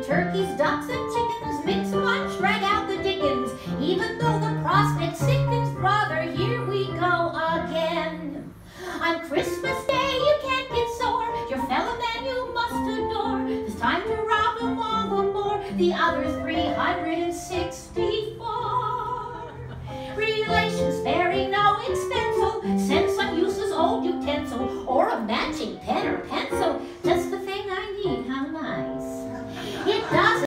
turkeys, ducks, and chickens, mix punch, drag out the dickens. Even though the prospect sickens, brother, here we go again. On Christmas Day you can't get sore, your fellow man you must adore. It's time to rob them all the more, the other 360